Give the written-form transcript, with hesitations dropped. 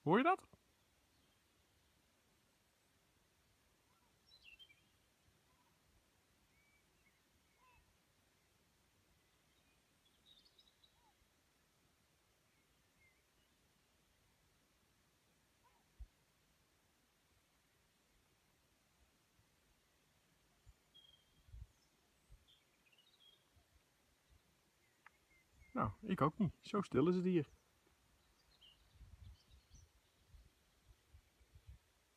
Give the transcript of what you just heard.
Hoor je dat? Nou, ik ook niet. Zo stil is het hier.